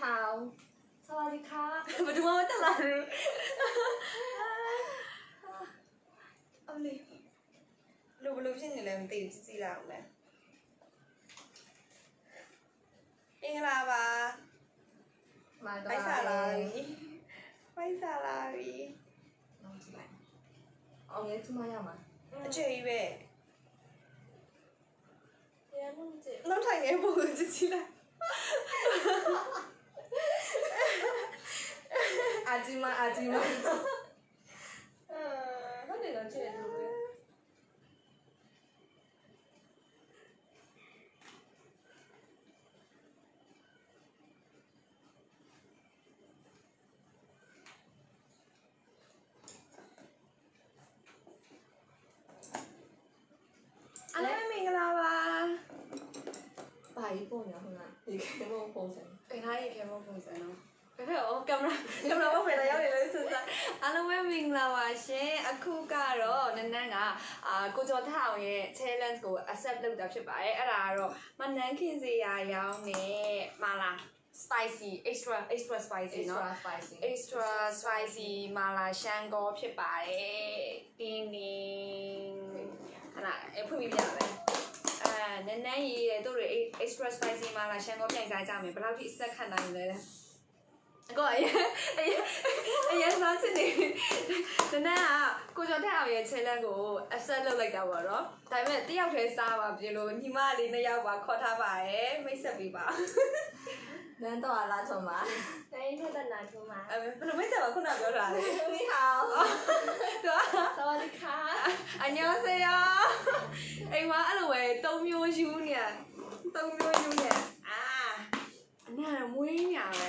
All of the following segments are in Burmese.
好，萨瓦迪卡。 不是我在哪儿？哦嘞，录不录片你来唔知自己啦唔咧？應啦吧？ไปศาลาไปศาลาวีအောင်ရဲ့ကျမရမှာအချွေကြီးပဲရမ်းလို့ကြည့်နောက်ထိုင်နေပုံကြည့်ကြည့်လိုက်အာဂျီမာဟုတ်တယ်တော့ချွေလို့ပဲ အားလုံးမင်္ဂလာပါဘာကြီးပုံညာဟုတ်လားဒီကေမောပုံစံအိမ်သားကြီးခဲမပုံစံတော့ဒါပေမဲ့ကင်မရာဘုတ်ပဲရောက်နေလို့စဉ်းစားအားလုံးပဲမင်္ဂလာပါရှင်အခုကတော့နန်းနန်းကကိုကျော်ထအောင်ရဲ့ challenge ကို accept လုပ်တာဖြစ်ပါတယ်အဲ့ဒါကတော့မနန်းခင်စရာရောင်းနေမာလာ spicy extra spicy เนาะ extra spicy မာလာရှန်ကောဖြစ်ပါတယ်တင်းတင်းဟာလားဖွင့်ပြပြရမယ်နန်းနန်းရေးတဲ့တို့တွေ extra spicy မာလာရှန်ကောပြိုင်စားကြမယ်ဘယ်လောက်ထိအဆက်ခံနိုင်လဲအကောအရင်စားချင်နေနန်းနန်းကကိုကျော်ထက်အောင်ရဲ့ challenge ကို accept လုပ်လိုက်တာပေါ့နော်ဒါပေမဲ့တယောက်တည်းစားပါပြေလို့ညီမလေးနှစ်ယောက်ပါခေါ်ထားပါတယ်မိတ်ဆက်ပေးပါနန်းတော့လာချုံပါတိုင်းထက်တဲ့နာထုံးမှာဘယ်လိုမိတ်ဆက်ပါခုနပြောတာလဲ你好တော့สวัสดีค่ะအညောစေယအိမ်မှာအဲ့လိုပဲ၃မျိုးယူနေ၃မျိုးယူနေအနံမွေးညာပဲ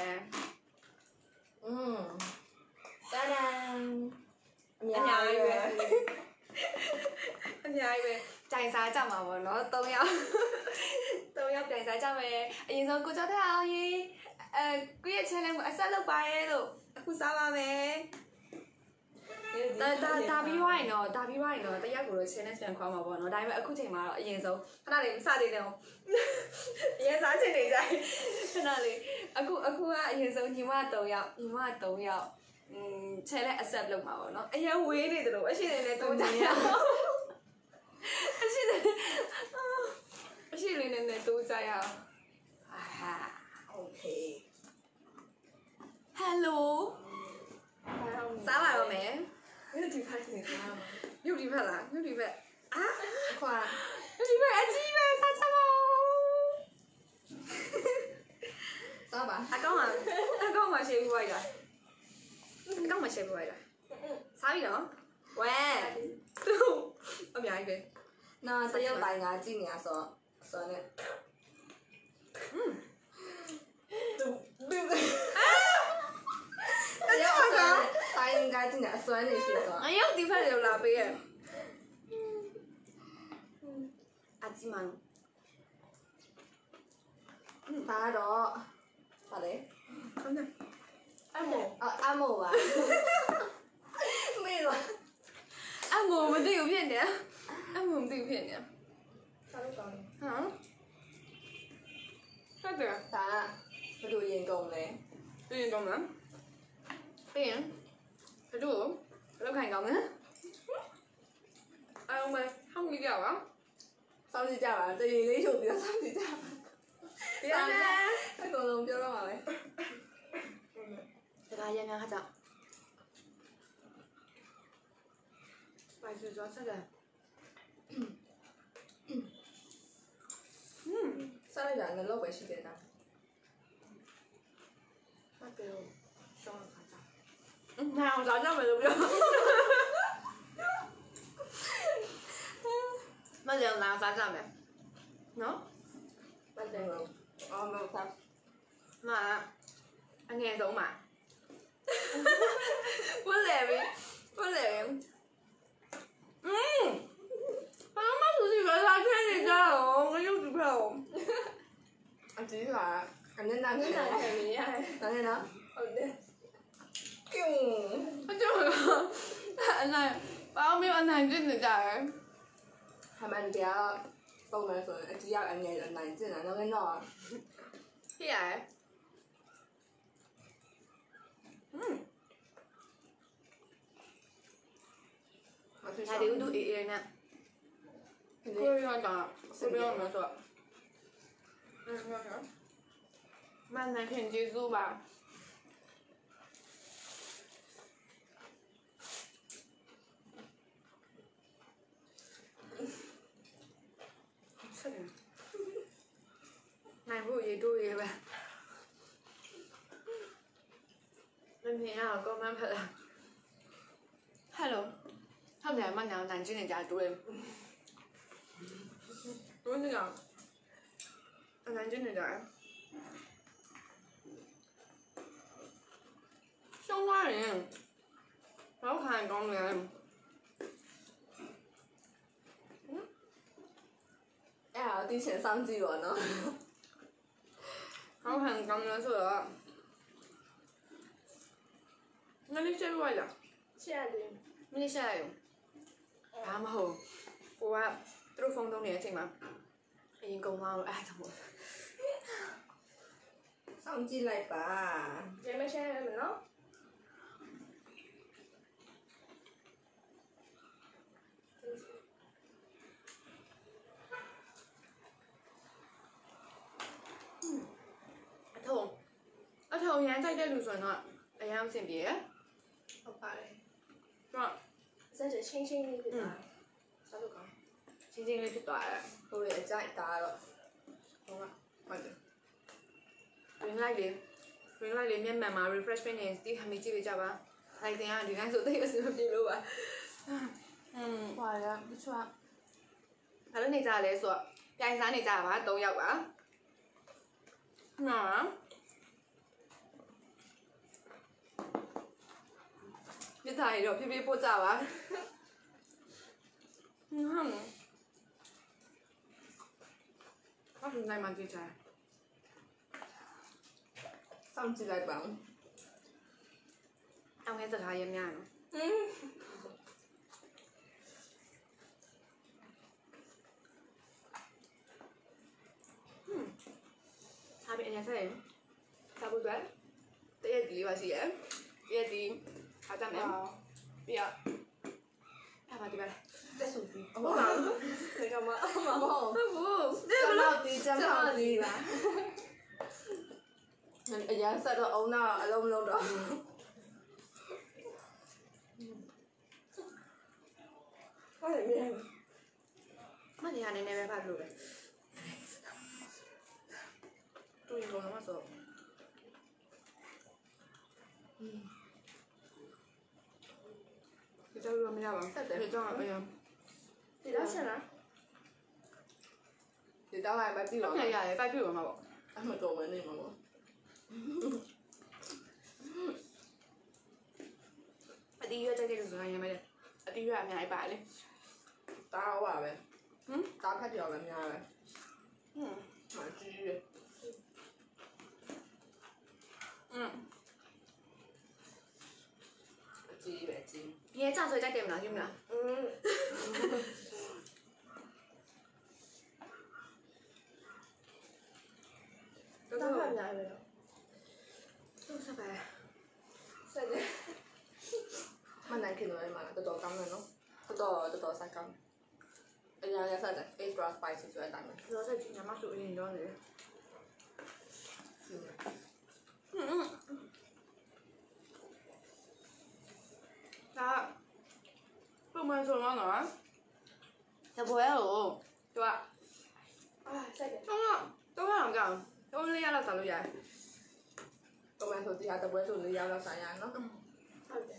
တန်တန်အအများများကြီးကြီးပဲပဲအများကြီးပဲကြိုင်စားကြမှာပေါ့နော်၃ယောက်ကြိုင်စားကြမယ်အရင်ဆုံးကိုကျော်တဲ့အောင်ကြီးကိုရဲ့ challenge ကိုအဆက်လုပ်ပါရဲ့လို့အခုစားပါမယ်ဒါပြီးသွားရင်တော့တယောက်ကိုတော့ challenge ပြန်ခေါ်မှာပေါ့နော်ဒါပေမဲ့အခုချိန်မှာတော့အရင်ဆုံးခဏလေးစသေးတယ်အောင်အရင်စားချင်နေကြခဏလေးအခုကအရင်ဆုံးညီမ3ယောက်challenge accept လုပ်မှာပေါ့နော်အရင်ဝေးနေတယ်လို့အရှိနေနဲ့တိုးကြရအရှိလေးနဲ့တိုးကြရHello စားပါတော့မယ်ဒီဖက်နေသားမှာရုပ်ဒီဖက်လားရုပ်ဒီဖက်အာခွာရုပ်ဒီဖက်အကြီးပဲစားချင်ပါစားပါအကောင်းမှာရှေ့ပြီးလိုက်တာစားပြီနော်1 2အများကြီးပဲနော်တရုတ်တိုင်းကကြည့်နေရဆိုနဲ့တိုင်းကကြည့်နေအစွမ်းနေရှိဆိုအရုပ်ဒီဖက်တွေလာပေးရဲ့အကြီးမန်ဒါတော့ဟာလေဟုတ်တယ်အမောအမို့ပါမေးတော့အမောမသိဘူးဖြစ်နေအမောမသိဘူးဖြစ်နေစားလို့ကောင်းတယ်ဟုတ်တယ်ဒါဘယ်လိုရင်ကုန်လဲပြီးရင်ကောင်းမလားပြီးရင်ဘယ်လိုလောက်ခိုင်ကောင်းလဲအောင်မဟောင်းကြီးကြပါစောင့်ကြည့်ကြပါတရေလေးချုပ်ပြီးတော့စောင့်ကြည့်ကြပါပြန်နေအကုန်လုံးပြောတော့မှာပဲဒါကရမ်းခါကြပါစကြောဆက်တယ်စားလိုက်တာလည်းလောက်ပဲရှိတယ်နော်ဟုတ်တယ်ရှောင်းခါကြနာအောင်လာကြမယ်လို့ပြောမကြမ်းလာစားကြမယ်နော်ပတ်တယ်လို့အော်မဟုတ်ဘူးမအငယ်ဆုံးမှာဘယ်လဲဘာမှသူစီကစားချင်နေကြတော့ငါရုပ်ဒီဖက်အောင်အတီးကအနည်းနာနေတယ်မင်းရတယ်နားနေနော်ဟုတ်တယ်ကျုံအကျိုးကအနိုင်ဘာမှမအနိုင်ကျနေကြတယ်ဟာမန်တရားပုံမှန်ဆိုရင်အတီးကအငယ်အနိုင်ကျင်တာတော့ကတော့ဖြစ်ရတယ်ဒါဒီဥတူအေးအေးနဲ့ကိုရီးယားကကိုရီးယားမှာဆိုမန်နိုင်ခင်ကျေးဇူးပါနိုင်ဖို့ရေတိုးရေပဲမမြင်ရတော့ကောမန့်ဖက်လာဟယ်လို他们俩蛮娘南京人家多的，我那个，南京人家，香港人，我看讲的， 哎呀，提前上机了呢。 我看讲的是了，那你写过呀？ 现在的你写来用。啱好，我話都放到年前嘛，已經夠啱啦，唉，就冇。 上機嚟吧。 有没有现在的呢？ 阿頭現在在路上啊，哎呀，先別， 好吧嘞。 是吧？ 真是清新的对吧？ 啥都講，先先你出大啊， 好嘢真係大咯。好啊，快點。 原來裡面嘛 refreshment 呢啲係咪知你知吧？係點啊？你啱數得個什麼記錄啊？ 快啊！唔錯啊。 係咯，你就係你數，廿三你就係話導遊啊？咩啊？你睇咗 P P 步驟啊？我唔使問住仔。 上機嚟吧。 ông nghe thật hay em nha. Hai bên nhà sao sao buổi tối tới gì bà gì em bây gì hai trăm em bây giờ hai bà đi bà 在手機。 我忙，那个吗？ 冇。 不真好啲，真好啲啦。而家塞到歐娜撈唔撈到？ 放里面。 乜嘢你咩發錄嘅？注意講乜數？你走咗咩啊？你走咗咩啊？ 你多錢啊？ 你等下咪知我。 今日又係發表嘛喎？ 係咪做緊呢嘛喎？ 一啲約真係做緊嘢咩？一啲約係咪喺擺咧？ 打我話咩？打卡條咁樣嘅。買豬嘅。知未知？ 嘢爭水仔記唔啦？知唔啦？ 大塊唔係咪？ 都失敗。 細隻。 乜難見到你買？多金嘅咯，多三金。而家有細隻 extra spicy 最大嘅。 我真係有乜做嘢咗你？Dạ. Lúc mới xuống ngon rồi. Chào bố em rồi. Chú ạ. À, sao vậy? Không ạ. Tôi có làm cả. Tôi đi ăn là sao vậy? Công an thủ tiha tập với thủ lý là sao nhà nó. Sao vậy?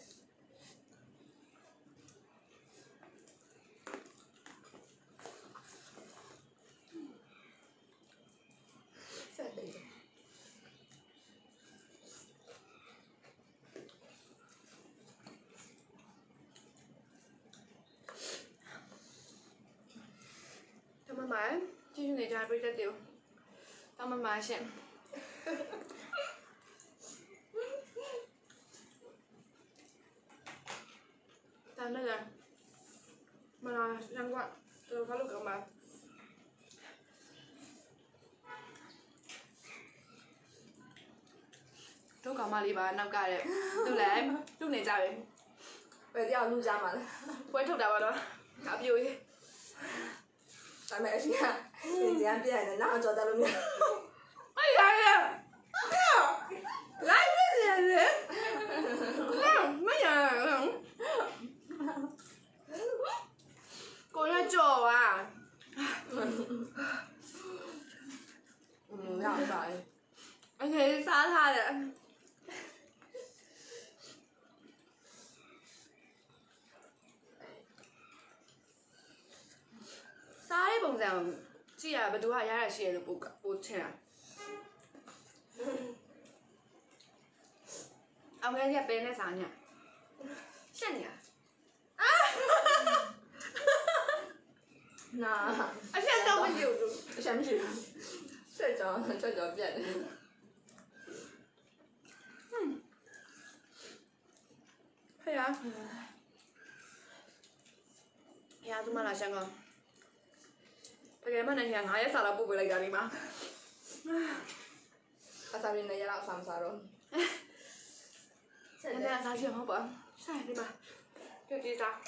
Sao vậy? Cảm ơn bà. Chị này cho tôi rất nhiều. Cảm ơn bà xem. Tao nói là mà là răng quá. Tôi có lúc các bạn. Chú cậu ကောင်မလေးပါနောက်ကတဲ့သူလည်းသူ့နေကြပြီဘယ်တရားလူကြမှာလဲပွဲထုတ်တာပါတော့အပြိုကြီးဒါပေမဲ့အရှင်ကဒီကြမ်းပြရတယ်နောက်ကြော်တယ်လို့မျိုး哎呀呀！来这些人，没呀，过来找啊！ 要啥？ 而且是杀他的。စားတဲ့ပုံစံကြည့်ရဘယ်သူကရရရှိရလို့ပို့ချင်တာအောင်ငယ်ကပဲနဲ့စားညရှက်ညာ那အရှက်တော့မရှိဘူး什么是？这叫变的。 ဖေရရသူမလာရှန်ကောတကယ်မှလည်းငါရဲ့စားတော့ပို့ပေးလိုက်တာဒီမှာအစားရင်းနဲ့ရအောင်ဆမ်စားတော့ဆက်နေစားချင်ဟုတ်ပါဆိုင်ဒီမှာကြည့်ကြည့်စား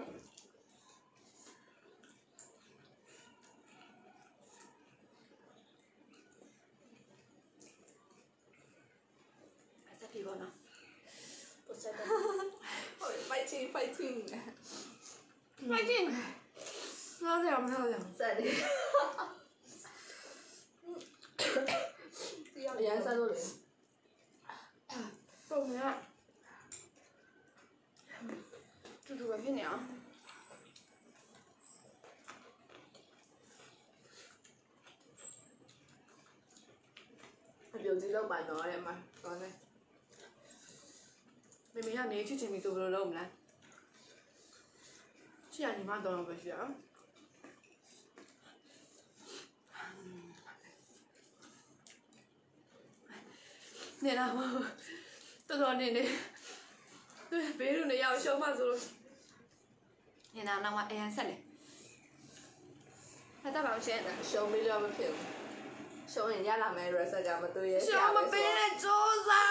ဆက်ပြီးပါနော်不是的。 fighting fighting fighting စားကြမစားကြ在的。颜色都零。 ပုံရတူတူပဲဖြစ်နေအောင်有几လောက်ပါတော့တယ်မှာကောင်းတယ်မေမေကနေချစ်ချင်ပြီဆိုဘယ်လိုလုပ်မလဲချစ်ရညီမတော့ပဲရှိရအောင်နေလာတော်တော်နေနေဘေးလူနေရောက်ရှုံးမှဆိုလို့နေလာတော့အရင်ဆက်လေအဲ့ဒါပါရှင်ရှုံးပြီးတော့မဖြစ်ဘူးရှုံးရင်ရလာမယ် reset ကြမတွေ့ရဲ့ရှုံးမပေးတဲ့စူးစား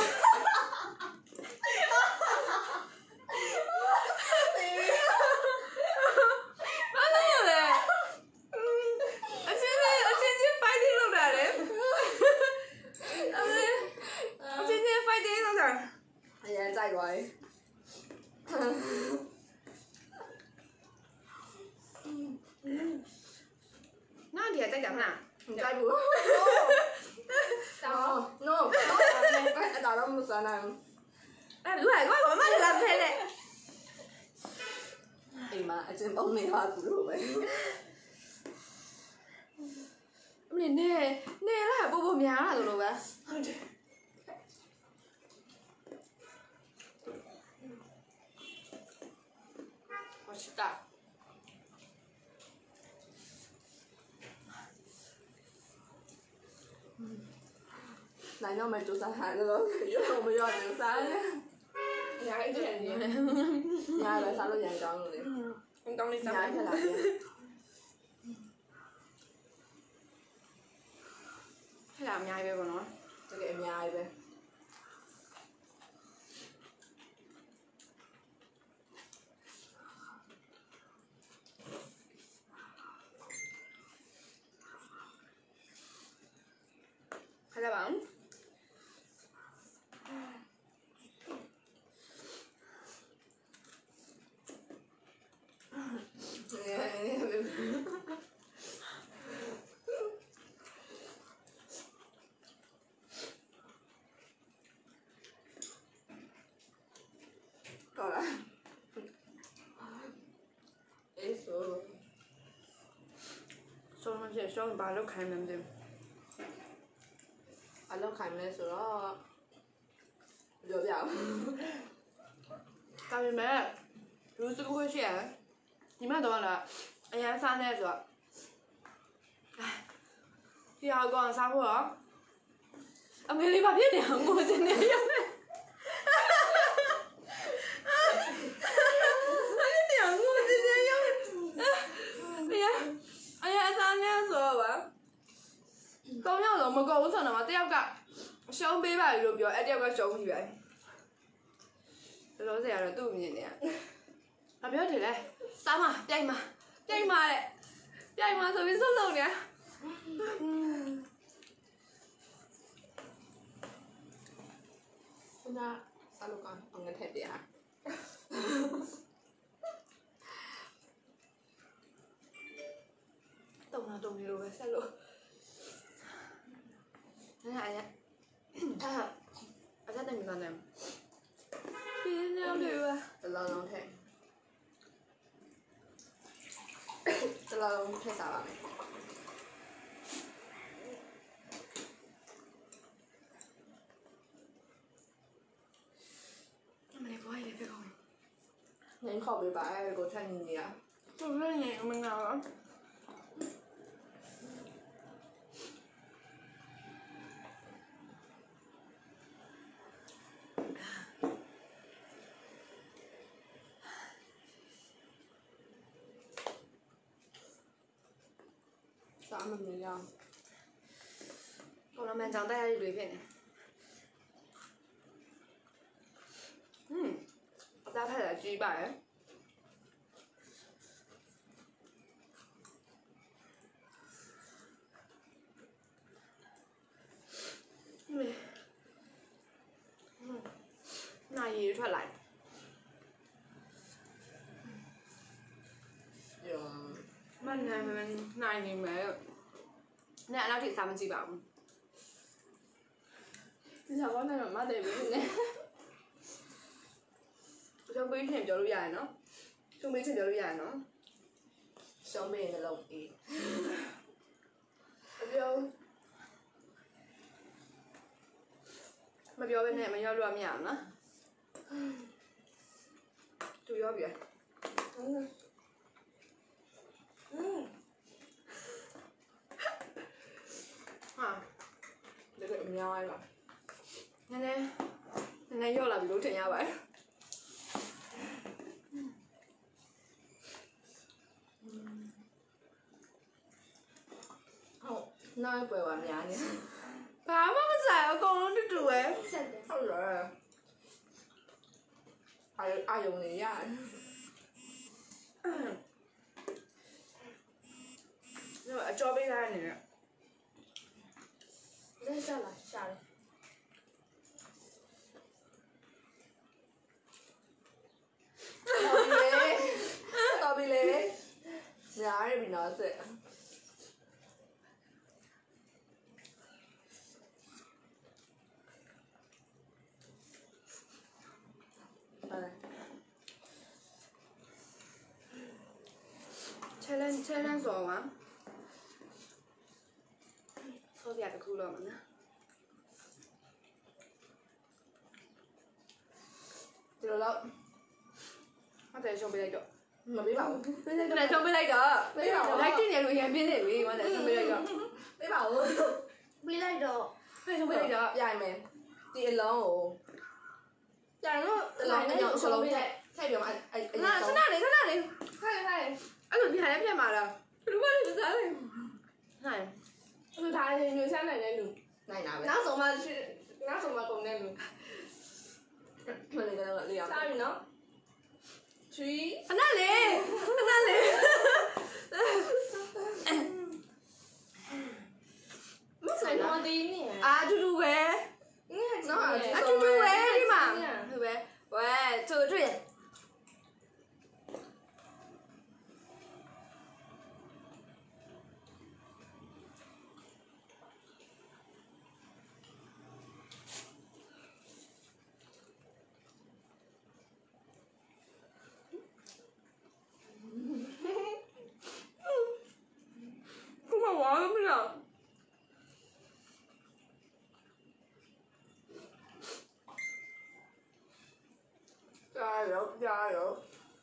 ဘာလို့လဲအချင်းချင်း fighting လုပ်တာလေအချင်းချင်း fighting လုပ်တာအရင်ကြိုက်သွားပြီနောက်ဒီကကြိုက်ကြမလားမကြိုက်ဘူး no အဲ့ဒါတော့မစားနိုင်ဘူးအဲ့လူကဘာမှလာဖဲလေအိမ်မှာအချင်းပုံနေပါသူတို့ပဲအမေနေလာပို့များလာလို့ပဲဟုတ်တယ်ဟောရှိတာနိုင်တော့မယ်စူးစမ်းဟာလို့ရောမရောစူးစမ်းညာအကျဉ်းနေညာလည်းစားလို့ရန်ကောင်းလို့လေကောင်းလေးစားညာထက်လာပြန်ထက်လာအများကြီးပဲပေါ့နော်တကယ်အများကြီးပဲခက်ကြပါဦး好了。အေးဆိုဆုံးမဖြစ်ဆုံးဘာလို့ခိုင်းမှန်းမသိဘူးအလောက်ခိုင်မလဲဆိုတော့ပြောပြအောင်ဒါပေမဲ့လူစုခွင့်ရှိရတယ်ညီမတော့လားအရန်စားနေဆိုတော့ဒီဟာကောင်စားဖို့ရောအမေလေးဘာဖြစ်နေအောင်ကိုစနေရောက်နေအဲ့ဒီအောင်ကိုစနေရောက်အရန်စားနေဆိုတော့ပါ 3 ယောက်တော့မကုန်ဘူးဆိုတော့တယောက်ကရှုံးပေးပါလို့ပြောအဲ့တယောက်ကရှုံးပြီပဲလောလောဆယ်ကတော့သူ့မြင်နေရငါပြောတယ်လေစားမပြိုင်မတဲ့ပြိုင်မဆိုပြီးစုပ်လုံးနေคุณจะสรุปก่อนเอาเงินเทปเดียวတုံနေလို့ပဲဆက်လို့အဲ့ဒါအကြတဲ့မိကနေပြင်းနေလို့ပဲจะลองเทปจะลองเทปสามไหมမလေးပွားရည်ပြကောင်းเน้นขอบไปบ้างกูแค่นี้อ่ะသူ့ရဲ့နေမငါတော့สามแบบนี้ยังပေါ်လာမှန်ကြောင်တက်ရည်တွေဖြစ်နေအသားဖက်တာကြီးပါရဲ့နိုင်ရည်ထွက်လိုက်ยังမနိုင်မနိုင်နေမယ်နဲ့အဲ့လောက်ထိစားမကြည့်ပါဘူးဒီစားကောင်းတယ်မတ်တယ်ဘူးနဲ့ရှုံးပေးထင်ပြောလို့ရတယ်နော်ရှုံးပေးထင်ပြောလို့ရတယ်နော်ရှုံးပေးရင်လုံးအေးမပြောဘဲနဲ့မရောက်လို့မရအောင်နော်သူရောပြဟာเดี๋ยวအများကြီးပါနည်းနည်းရောက်လာပြီလို့ထင်ရပါတယ်ဟုတ်နောက်ပွဲပါများနေဘာမှမဆိုင်အကုန်လုံးတူတူပဲဆက်တယ်ဟုတ်လားအာယုံနေရတယ်အကျော်ပေးထားနေတယ်လက်ဆက်လာရှာတယ်တော်ပြီလေများရပြီနော်ဆက် challenge ဆိုတော့ဆောပြတခုလို့မနော်ဒီလိုတော့ဟုတ်တယ်ရှုံးပေးလိုက်တော့မပေးပါဘူးပေးလိုက်တော့ရှုံးပေးလိုက်တော့ပေးပါဦးလိုက်တင်ရလို့ရန်ပြင်းနေပြီဟုတ်တယ်ရှုံးပေးလိုက်တော့ပေးပါဦးပြီးလိုက်တော့ရှုံးပေးလိုက်တော့ပြိုင်မယ်ဒီအလုံးကိုပြိုင်လို့အလုံးနဲ့အလုံးထည့်ပြီးမှအဲ့နာခဏလေးခိုင်ခိုင်အဲ့လိုပြန်လဲပြန်มาလားဘယ်လိုမှမစားနိုင်နိုင်သူဒါရင်ညွှန်ဆက်နိုင်တဲ့လူနိုင်တာပဲနောက်ဆုံးမှကုန်တဲ့လူမလေးကတော့လေးအောင်စားပြီနော် 3 ခဏလေးမဆိုင်တော့ဒီနေ့အာတူတူပဲနော်အတူတူပဲဒီမှာဟုတ်ပဲဝဲတူတူရ我玩不了。 加油加油！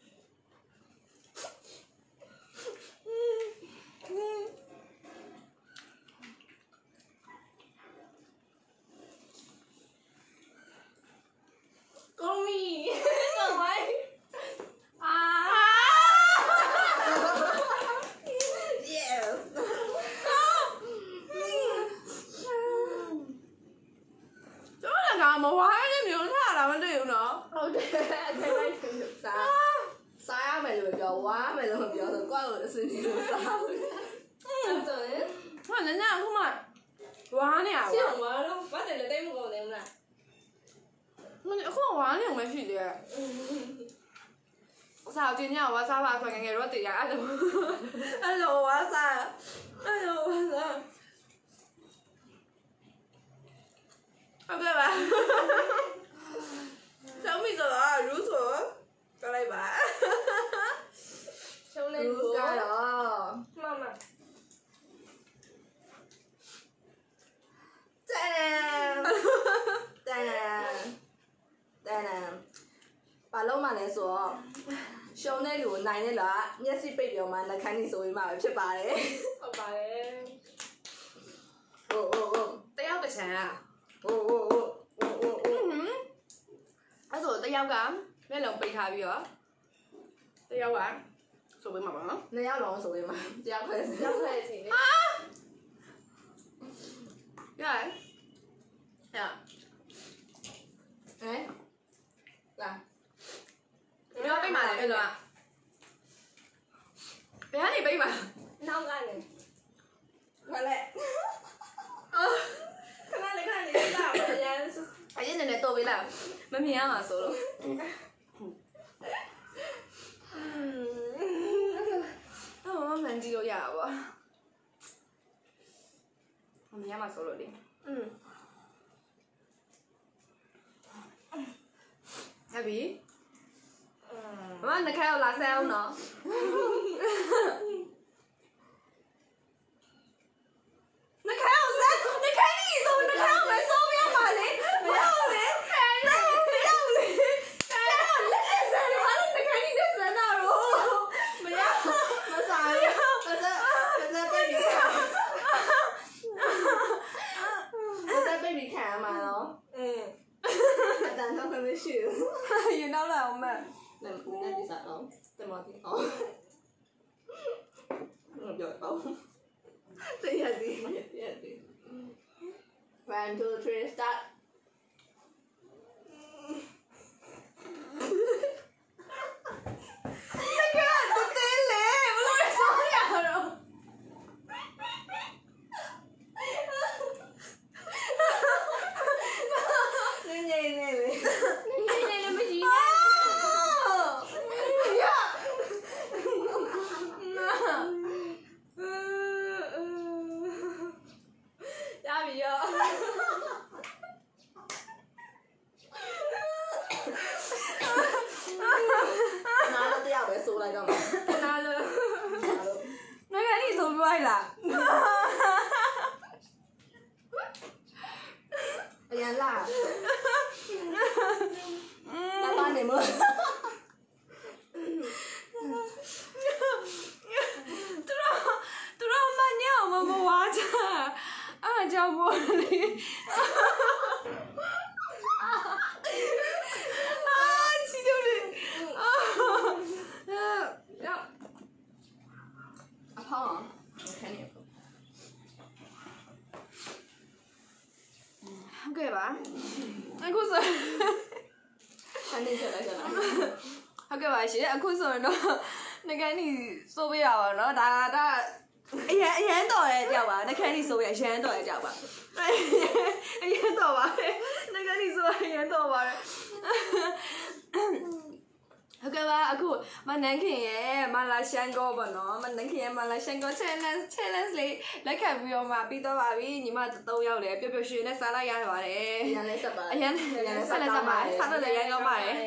公益， 各位啊！ Yes！ မဝါးနဲ့မျိုးထားတာမသိဘူးနော်ဟုတ်တယ်အဲ့ဒါလိုက်စားရမယ်လို့ပြောဝါမယ်လို့ပြောဆိုကိုယ့်ကိုအစင်းကြီးလို့စားဟုတ်တယ်ဟာနညာအခုမှဝါးနေရရှပါင်းမှာတော့ဘာတယ်လဲတိတ်မကုန်သေးဘူးလားအခုဝါးနေအောင်မရှိသေးရဲ့စားတင်ညဝါစားပါဆိုငယ်ငယ်တော့တည်ရအဲ့လိုဝါစားအဲ့လိုဝါစားဟုတ်ကဲ့ပါ小米说啊，如所，过来吧。 ရှုံးနေလူဘူးကတော့မမတန်ဘာလို့မှလဲဆိုတော့ရှုံးတဲ့လူကိုနိုင်တဲ့လူကမျက်စိပိတ်ပြောမှနှခမ်းနေဆိုပြီးမှပဲဖြစ်ပါတယ်ဟုတ်ပါတယ်ဟိုတယောက်တစ်ချမ်းอ่ะဟိုအဲ့ဆိုတယောက်ကမျက်လုံးပိတ်ထားပြီးတော့တယောက်ကဆိုပေးမှာပါနော်နှစ်ယောက်လုံးဆိုပြီးမှတရားခွဲစီရောက်ခဲ့စီလေရတယ်ရဟဲ့လာပြောပိတ်မှာလေအဲ့လိုอ่ะဘယ်ကနေပိတ်မှာနောက်ကနေဘာလဲခဏလေးခဏလေးလာပါရန်အရင်နဲ့တော့ပေးလိုက်မမြင်ရမှာဆိုလို့အော်မန်ကြီးလို့ရပါဘောမမြင်ရမှာဆိုလို့လေဟဲ့ဘီမမနှခမ်းအောင်လာဆဲအောင်နော်နှခမ်းအောင်ဆဲနှခမ်းကြီးဆိုနှခမ်းအောင်ပဲစိုးပြပါလေမရဘူးလေခဲနေမရဘူးလေဆဲတော့လက်ဆဲတယ်ဘာလို့နှခမ်းကြီးနဲ့ဆဲတာရောမရမစားဘူးဘာသာပိတ်ပြီးခံဘာသာပိတ်ပြီးခံရမှာနော်အတန်တော့မရှိဘူးရင်တော့လာအောင်မ那你啥哦？怎么的哦？我表哦， 对呀对对。One, two, three, start. ဆိုလိုက်တော့မှာနားလို့နှခမ်းကြီးဆိုပြလိုက်လားအရင်လာလာပါနေမလို့သူတို့မညောင်မဝါချအားကြောင့်မို့လေချီတို့လေရောက်အဖောင်းခံနေပေါ့ဟုတ်ကဲ့ပါအခုဆိုခံနေချက်လိုက်ကြလားဟုတ်ကဲ့ပါရှင်အခုဆိုရင်တော့နှကန်းကြီးစိုးပေးရပါတော့ဒါအရန်တော်ရဲ့ကြောက်ပါနှကန်းကြီးစိုးရအရန်တော်ရဲ့ကြောက်ပါအရန်တော်ပါနှကန်းကြီးစိုးအရန်တော်ပါဟုတ်ကဲ့ပါအခုမနန်းခင်ရဲ့မလာရှန်ကောပေါ့နော်မနန်းခင်ရဲ့မလာရှန်ကော challenge လေးလက်ခံပြီးတော့မှပြီးတော့ပါပြီညီမ3ယောက်လည်းပျော်ပျော်ရွှင်နဲ့စားလိုက်ရပါတယ်အရင်လေးဆက်ပါအရန်ဆက်လက်စားပါတယ်စားတော့လည်းရမ်းကောင်းပါတယ်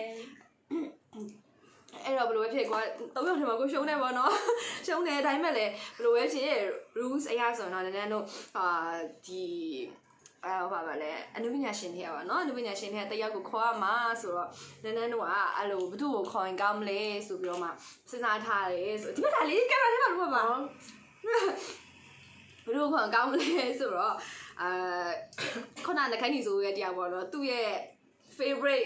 အဲ့တော့ဘယ်လိုပဲဖြစ်ကွာ3ယောက်ထဲမှာကိုရှုံးနေပါတော့ရှုံးနေတဲ့အတိုင်းပဲလေဘယ်လိုပဲဖြစ် rules အရာဆိုတော့နန်းနန်းတို့ဒီဟိုပါလေအနုပညာရှင်တွေပါနော်အနုပညာရှင်တွေတယောက်ကိုခေါ်ရမှာဆိုတော့နန်းနန်းတို့ကအဲ့လိုဘသူ့ကိုခေါ်ရင်ကောင်းမလဲဆိုပြီးတော့မှစဉ်းစားထားတယ်ဆိုဒီမှာဒါလေးကင်မရာထဲမှာလို့ပါဘသူ့ကိုခေါ်ကောင်းမလဲဆိုတော့ခုနကခိုင်းနေဆိုရဲ့တရားပေါ့နော်သူ့ရဲ့ favorite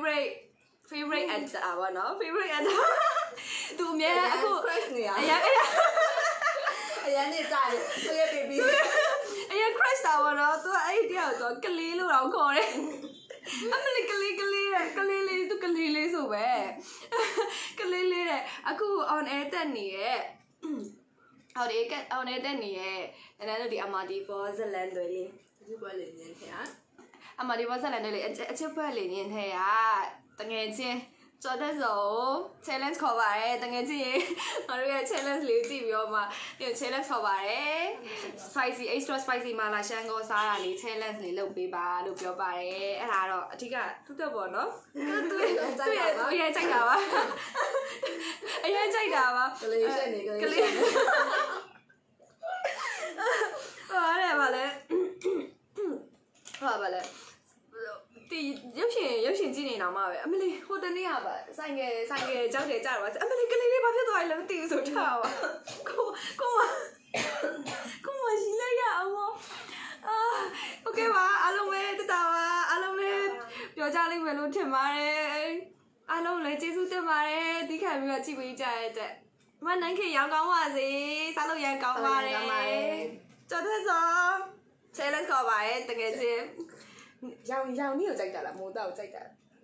actor ပါနော် favorite actor သူအများအခု crush နေရအရင်နေကြတယ်သူရဲ့ baby အရင် crush တာပါနော်သူအဲ့ဒီတရားကိုကလေးလို့တော့ခေါ်တယ်လေးကလေးလေးသူကလေးလေးဆိုပဲကလေးလေးတဲ့အခု on air တက်နေရဲ့ဟောဒီက on air တက်နေရဲ့နည်းနည်းတို့ဒီ MRT4 ဇလန်တွေလေးဒီပွဲလေးနင်းထဲอ่ะ MRT4 ဇလန်တွေလေးအချစ်ပွဲလေးနင်းထဲကတငယ်ချင်းကျော်တဲ့စုံ challenge ခေါ်ပါရဲတကယ်ကြီးရေငါတို့ရဲ့ challenge လေးကြည့်ပြီးတော့မှဒီ challenge ခေါ်ပါရဲ spicy extra spicy မာလာရှန်ကိုစားတာလေး challenge လေးလုပ်ပေးပါလို့ပြောပါတယ်အဲ့ဒါတော့အထက်ကသူ့တက်ပေါ့နော်သူ့ရဲ့ကြိုက်တာပါအရင်ကြိုက်တာပါကလေးရှက်နေကလေးဟာရဲပါလေဟာပါလေဒီရုပ်ရှင်ကြည့်နေတော့မှပဲအမလီဟိုတနေ့ကပါဆိုင်ငယ်ကြောက်တယ်ကြတော့ပါအမလီကလေးလေးဘာဖြစ်သွားလဲမသိဘူးဆိုထားပါကိုမရှိလိုက်ရအောင်โอเคပါအားလုံးပဲတတပါအားလုံးပဲပြောကြလိမ့်မယ်လို့ထင်ပါတယ်အားလုံးလည်းကျေးဇူးတင်ပါတယ်ဒီခံပြီးတော့ကြည့်ပေးကြရတဲ့မနိုင်ခင်ရောင်းကောင်းပါစေစားလို့ရန်ကောင်းပါတယ်ကျော်သက်စော challenge ခေါ်ပါရဲ့တကယ်ချင်းရောင်နည်းကိုကြိုက်တာလားမိုးတောက်ကြိုက်တာ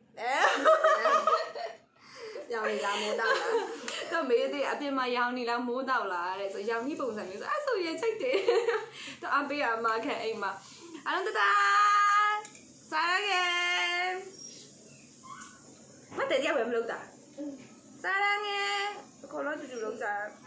ရောင်နေလားမိုးတောက်လားတော့မေးသေးအပြင်မှာရောင်နေလားမိုးတောက်လားတဲ့ဆိုရောင်နည်းပုံစံမျိုးဆိုအဲ့ဆိုရင်ကြိုက်တယ်တော့အပေးရမှာခံအိမ်မှာအားလုံးတစားရခဲ့မတည့်ရဝယ်မလုပ်တာစားရခဲ့ခေါ်လို့တူတူလုပ်တာ